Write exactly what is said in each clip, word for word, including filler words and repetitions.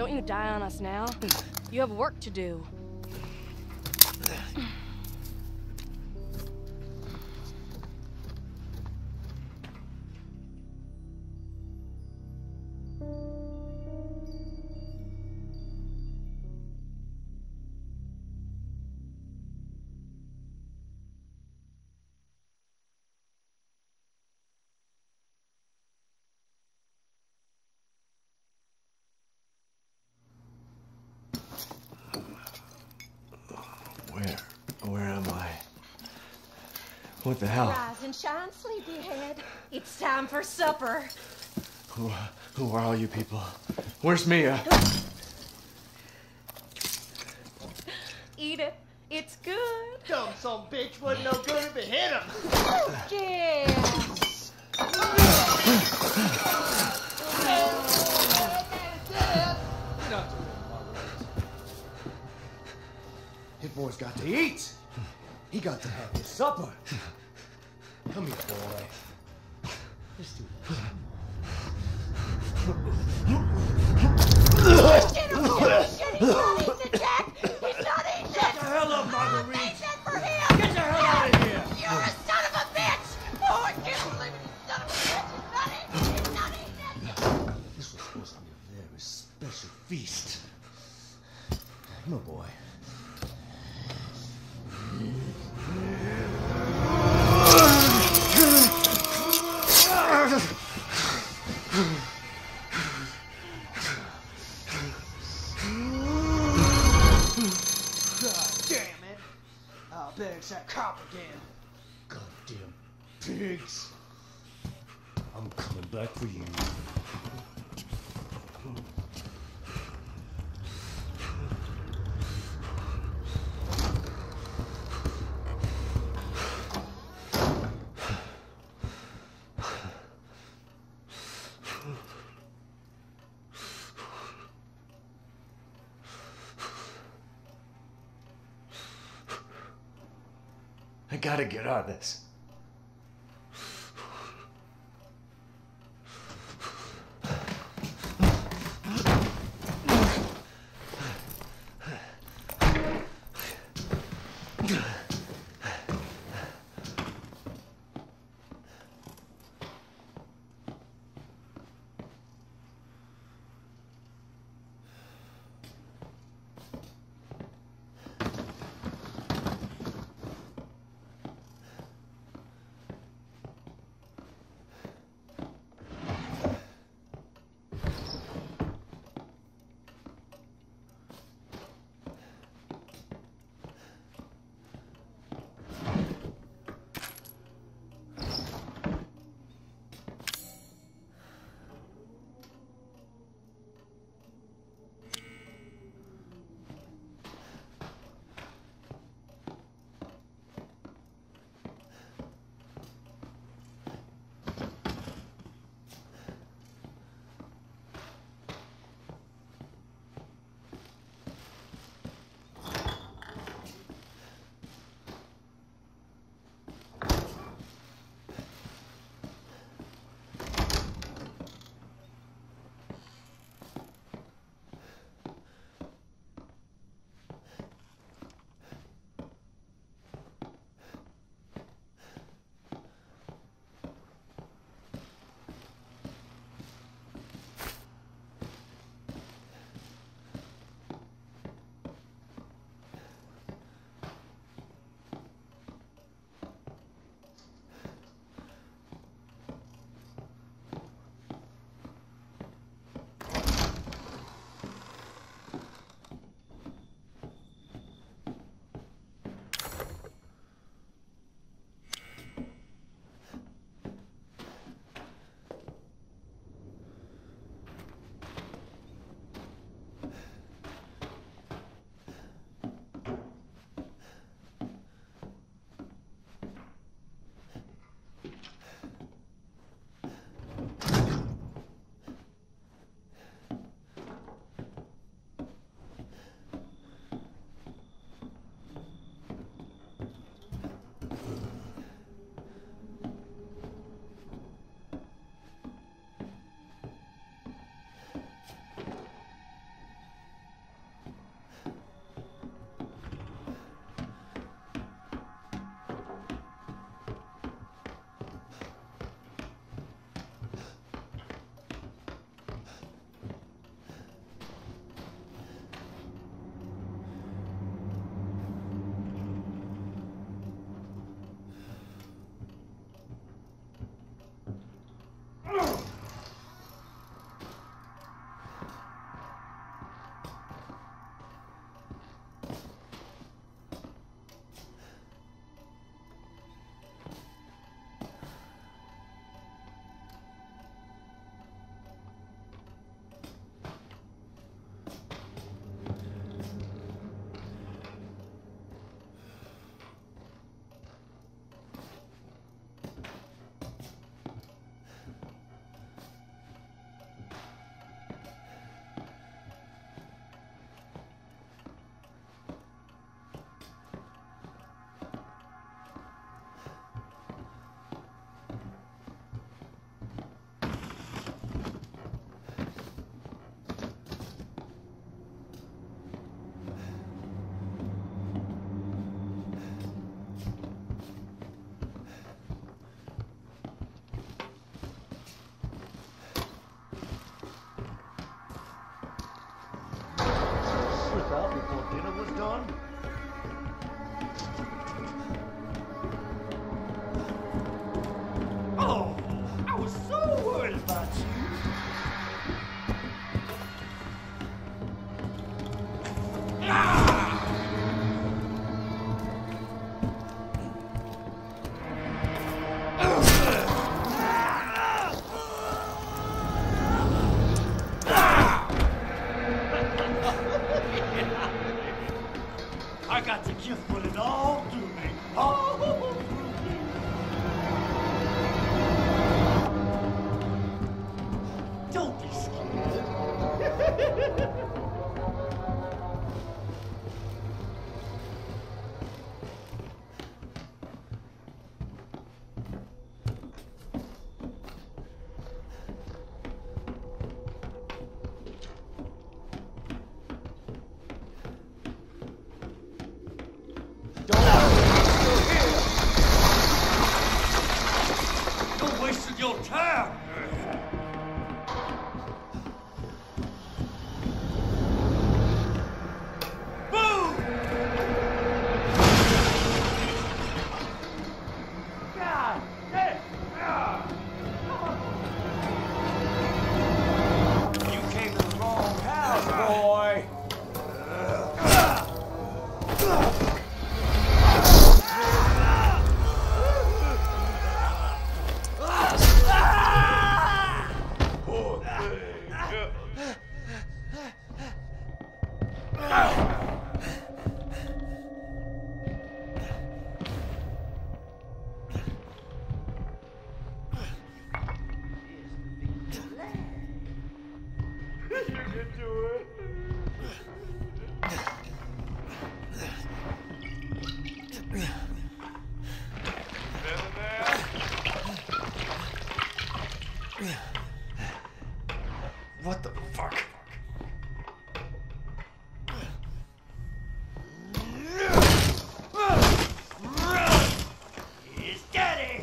Don't you die on us now. You have work to do. Where? Where am I? What the hell? Rise and shine, sleepyhead. It's time for supper. Who, who are all you people? Where's Mia? Eat it. It's good. Dumb son of a bitch wasn't no good if it hit him. Yeah. His boy's got to eat. He got to have his supper. Come here, boy. Let's do this. Shit, oh, shit, he's not eating it, Jack. He's not eating it. Shut the hell up, Marguerite. Eat that for him. Get the hell out of here. You're a son of a bitch. Oh, I can't believe it. You son of a bitch. He's not eating it. He's not eating it. This was supposed to be a very special feast. Come on, boy. That cop again. Goddamn pigs. I'm coming back for you. I gotta get out of this. before dinner was done? Oh, I was so worried about you. I got the gift with it all through me. All through me. Don't be scared. Don't waste your time. Boom! God damn! You came to the wrong house, boy. What the fuck? He's daddy!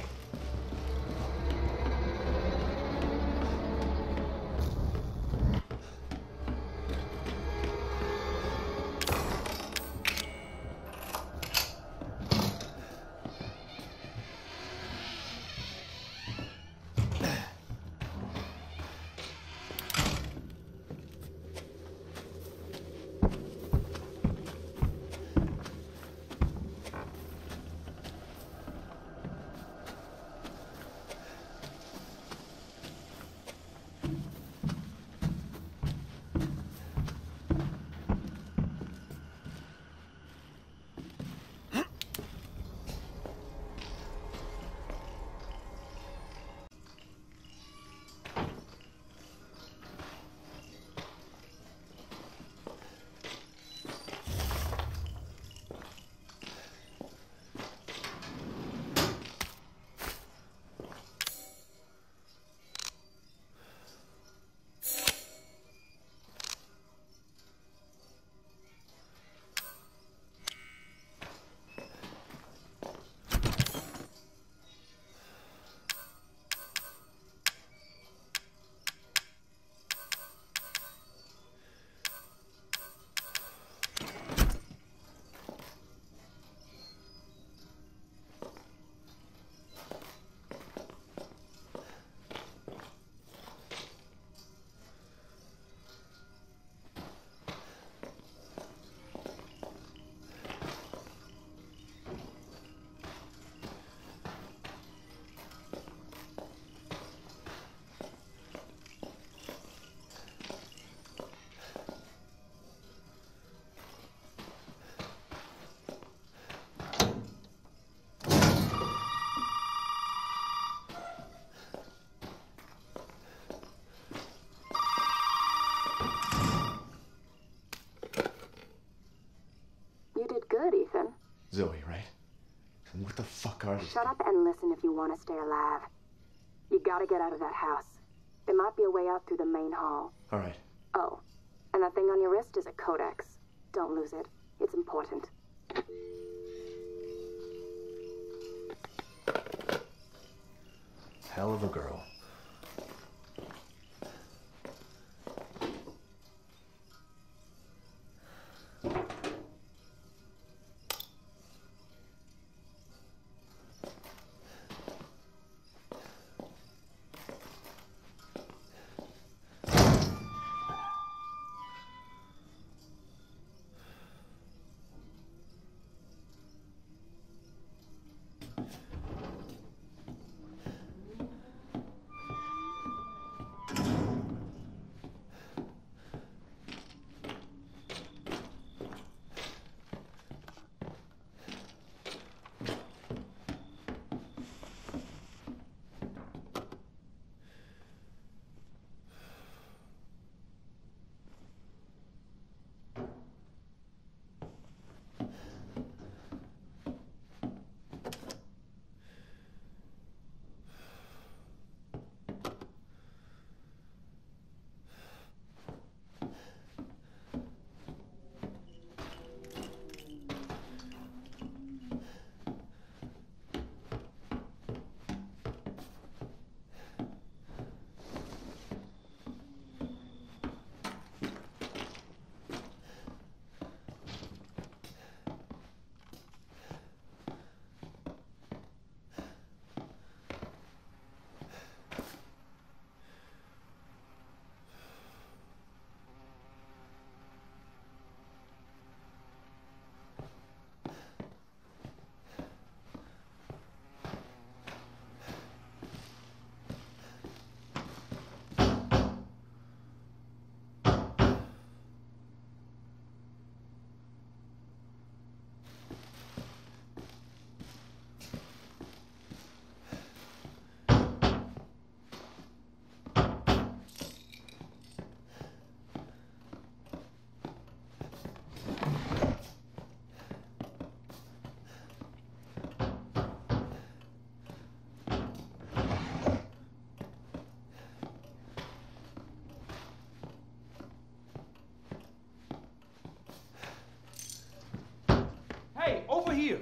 Zoe, right? And what the fuck are these? Shut up and listen if you want to stay alive. You gotta get out of that house. There might be a way out through the main hall. All right. Oh, and that thing on your wrist is a codex. Don't lose it. It's important. Hell of a girl. here.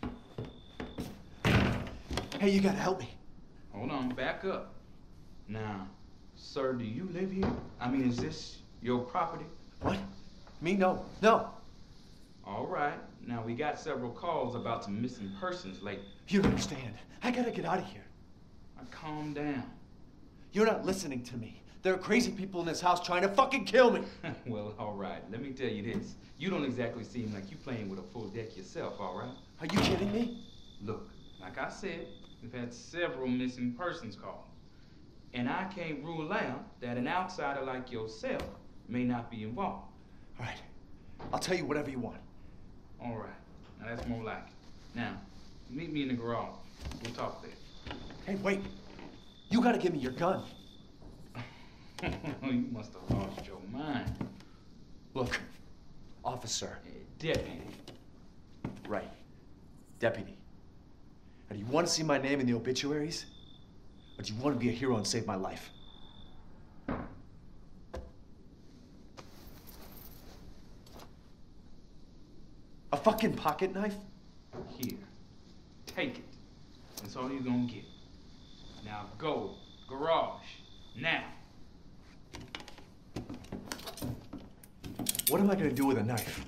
Hey, you gotta help me. Hold on, back up. Now, sir, do you live here? I mean, is this your property? What? Me? No. No. All right. Now, we got several calls about some missing persons lately. You don't understand. I gotta get out of here. Now, calm down. You're not listening to me. There are crazy people in this house trying to fucking kill me. Well, all right. Let me tell you this. You don't exactly seem like you playing with a full deck yourself, all right? Are you kidding me? Look, like I said, we've had several missing persons calls. And I can't rule out that an outsider like yourself may not be involved. All right. I'll tell you whatever you want. All right. Now, that's more like it. Now, meet me in the garage. We'll talk there. Hey, wait. You gotta give me your gun. You must have lost your mind. Look, officer. Uh, deputy. Right. Deputy. Now, do you want to see my name in the obituaries? Or do you want to be a hero and save my life? A fucking pocket knife? Here. Take it. That's all you're gonna get. Now go. Garage. Now. What am I gonna do with a knife?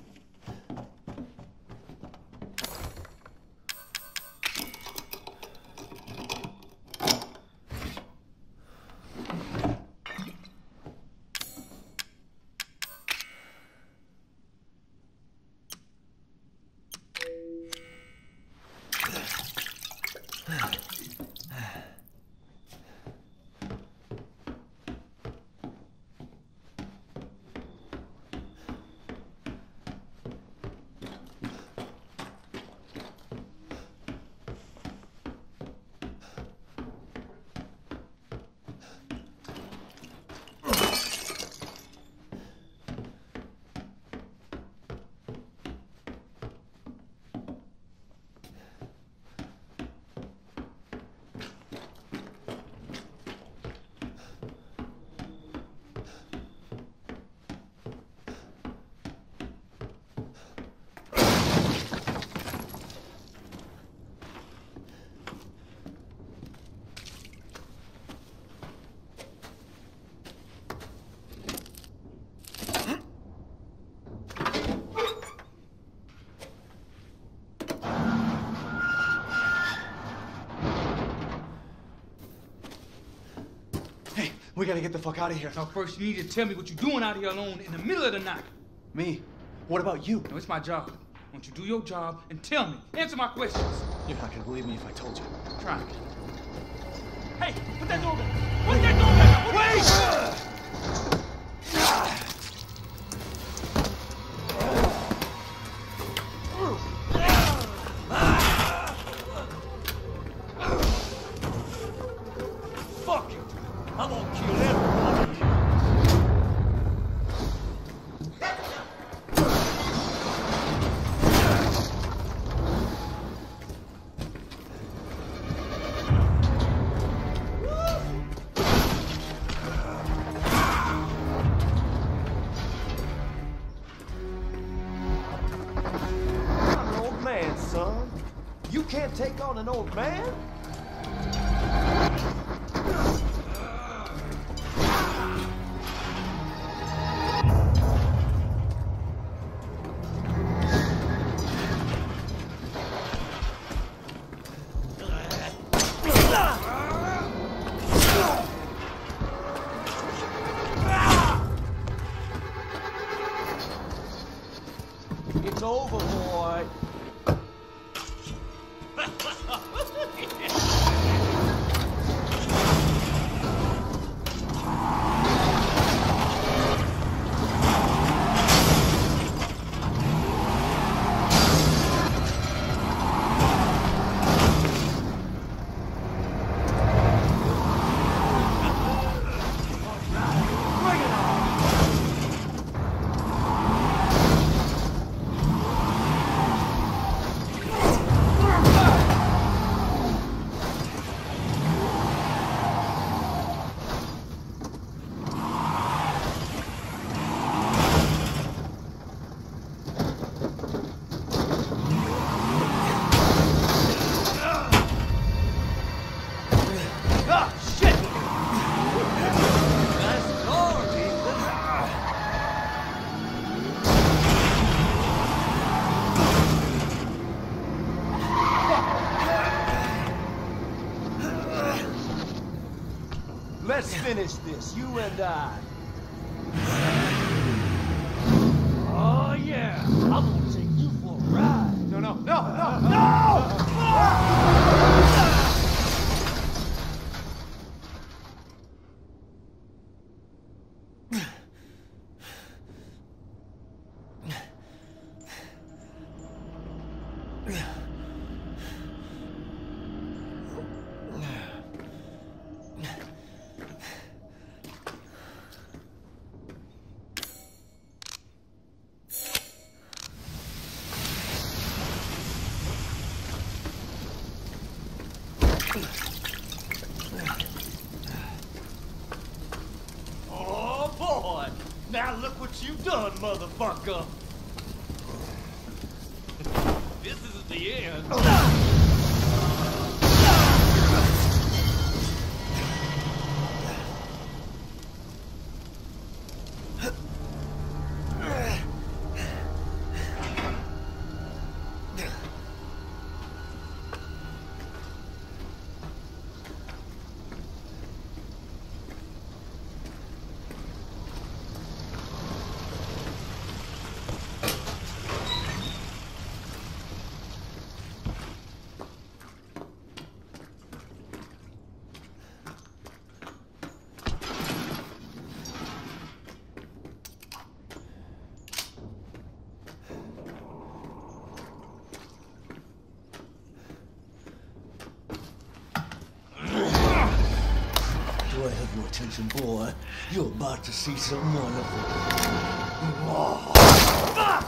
We gotta get the fuck out of here. Now, first, you need to tell me what you're doing out here alone in the middle of the night. Me? What about you? No, it's my job. Won't you do your job and tell me? Answer my questions. You're not gonna believe me if I told you. Try it. Hey, put that door back. Put that door back. Wait! Fuck it! I'm gonna kill everybody. I'm an old man, son. You can't take on an old man? It's over, boy. finish this, you and I. Oh yeah, I'm gonna take you for a ride. No, no, no, no, no! Oh boy, now look what you've done, motherfucker. This isn't the end. Do I have your attention, boy? You're about to see something wonderful. Oh, fuck!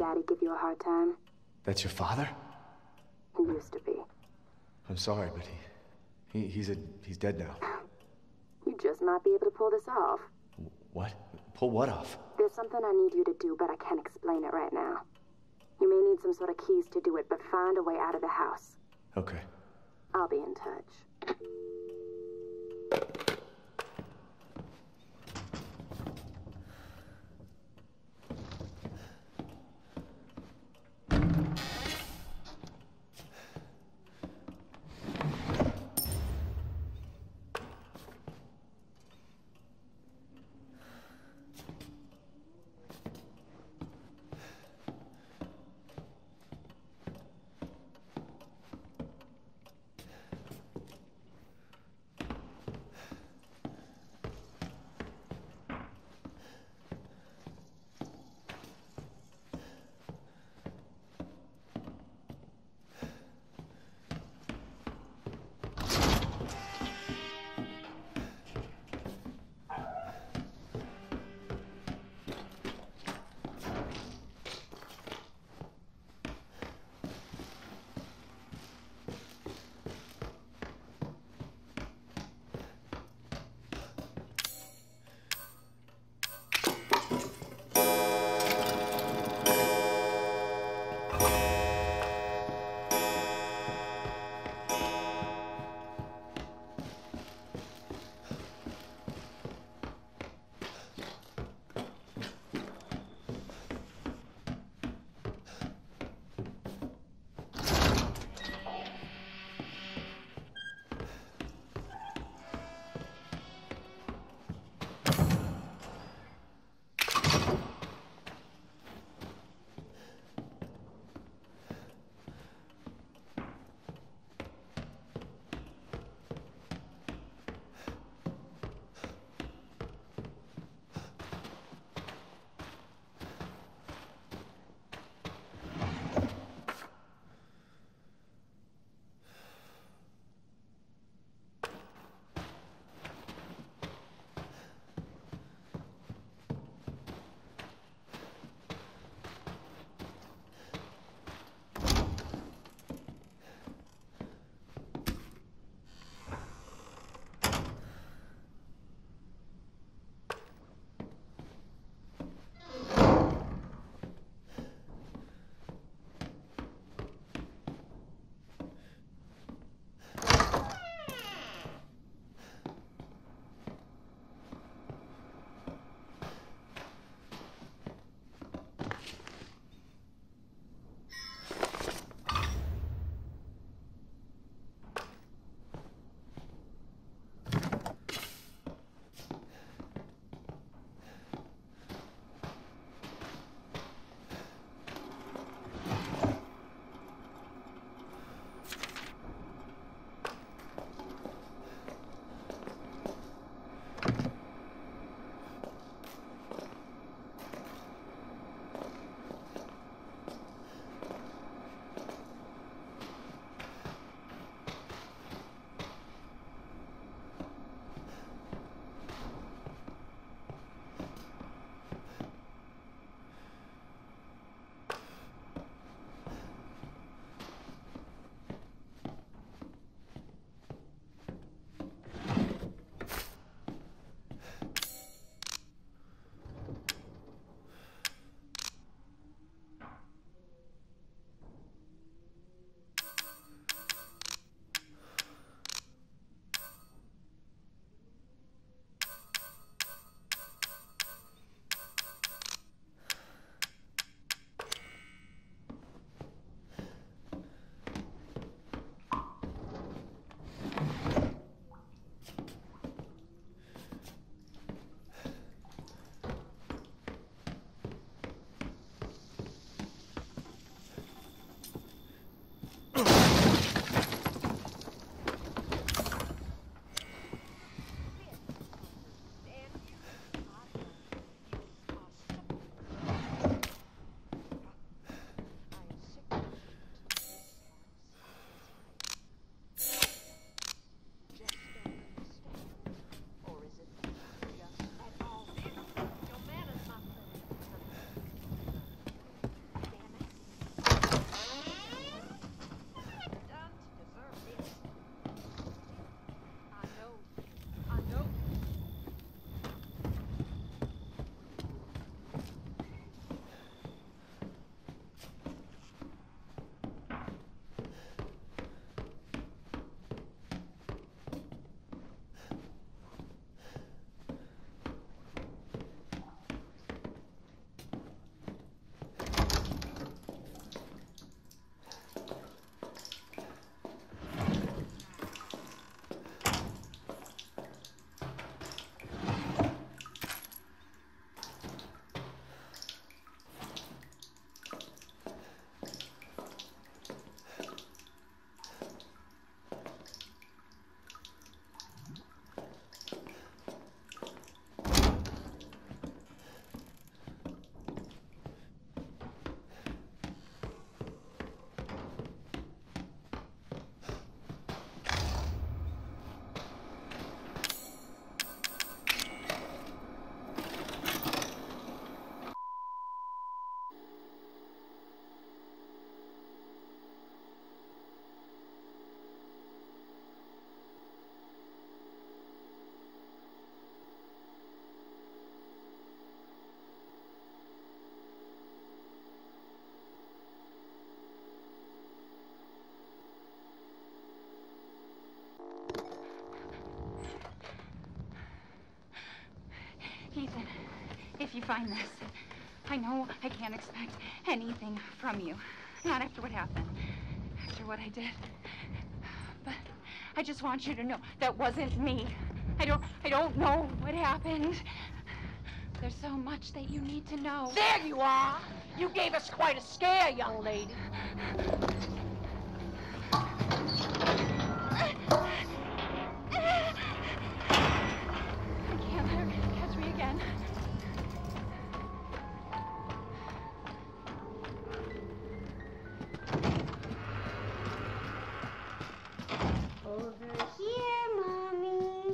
Daddy give you a hard time? That's your father? He used to be. I'm sorry, but he, he he's a he's dead now. You just might be able to pull this off. What? Pull what off? There's something I need you to do, but I can't explain it right now. You may need some sort of keys to do it, but find a way out of the house. Okay. I'll be in touch. find this. I know I can't expect anything from you. Not after what happened. After what I did. But I just want you to know that wasn't me. I don't, I don't know what happened. There's so much that you need to know. There you are! You gave us quite a scare, young lady. I can't let her catch me again. Over here, Mommy.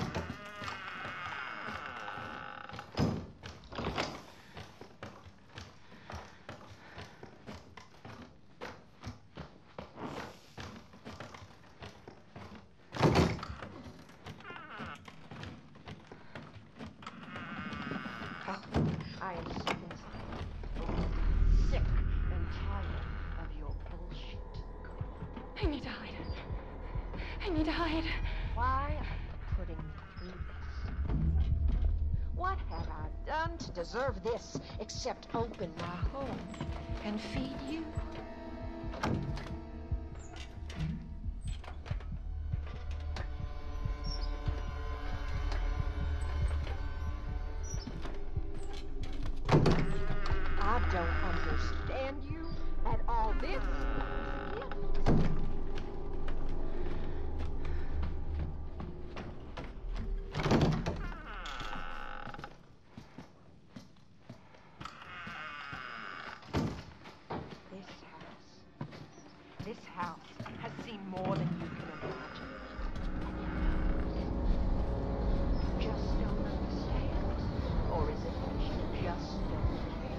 I am sick and tired. Sick and tired of your bullshit. I need to hide. I need to hide. Why are you putting me through this? What have I done to deserve this except open my home and feed you? I don't understand you at all. This is a gift. This house, this house has seen more than you can imagine. You just don't understand, or is it that you just don't care?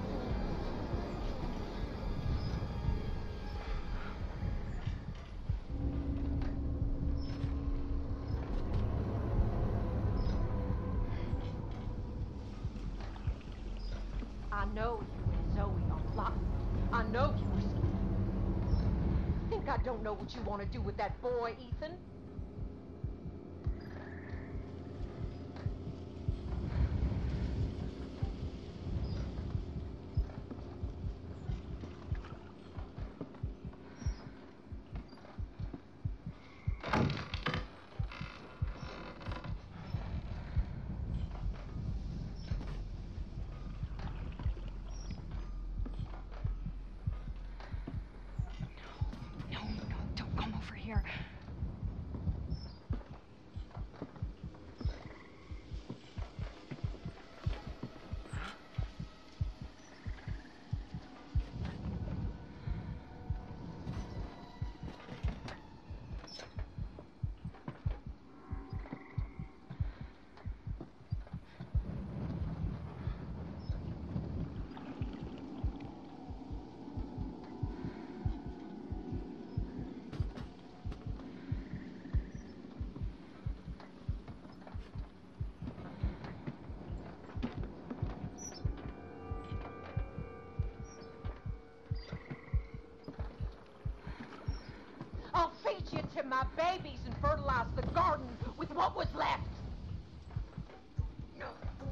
I know you and Zoe are plotting. I know you were scared. Think I don't know what you want to do with that boy, Ethan? No, no, don't come over here. I'll feed you to my babies and fertilize the garden with what was left. No.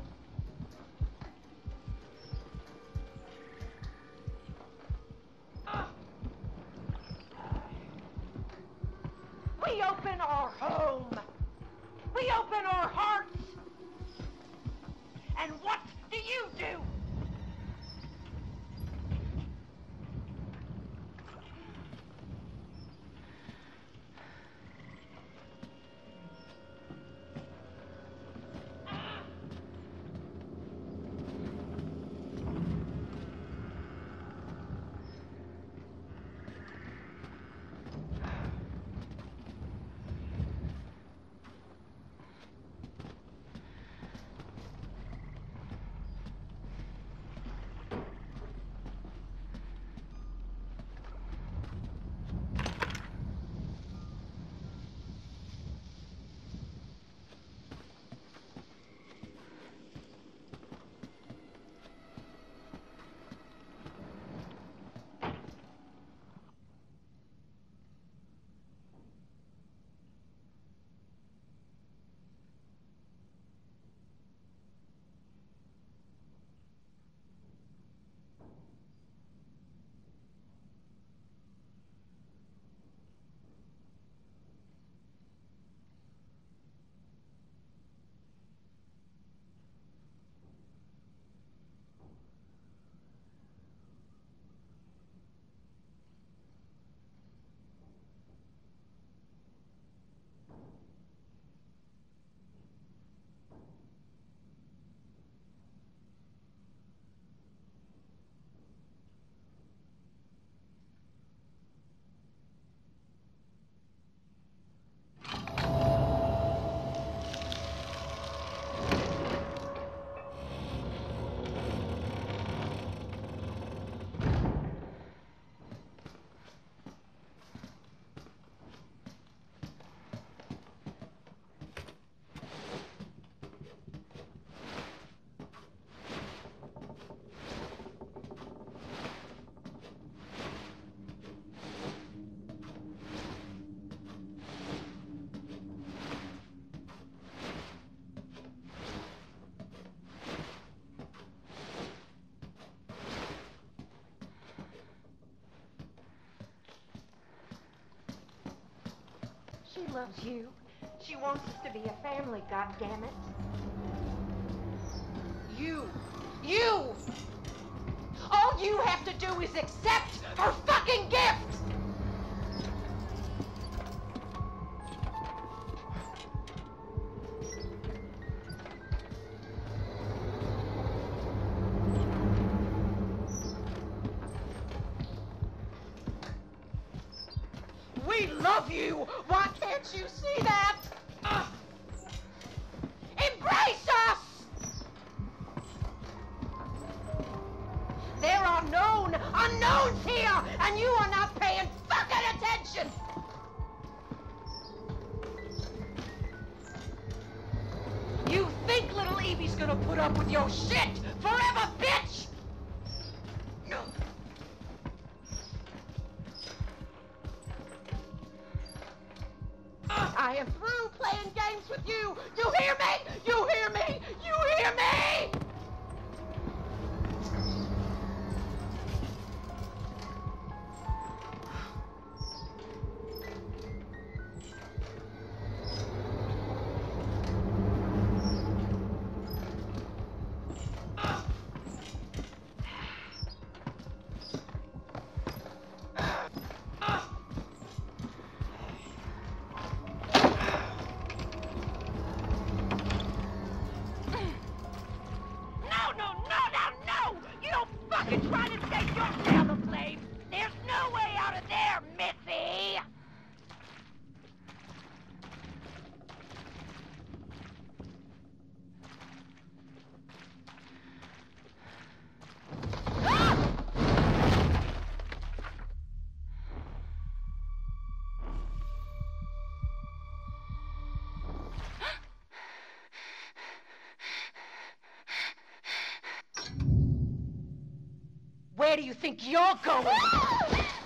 We open our home. We open our hearts. And what do you do? loves you. She wants us to be a family, goddammit. You, you! All you have to do is accept her fucking gift! We love you! Why can't you see that? Uh, embrace us! There are known unknowns here, and you are not paying fucking attention! You think little Evie's gonna put up with your shit forever, bitch? No. I am through playing games with you! You hear me? You hear me? You hear me? Try to take your down the flame. There's no way out of there, Missy! Where do you think you're going?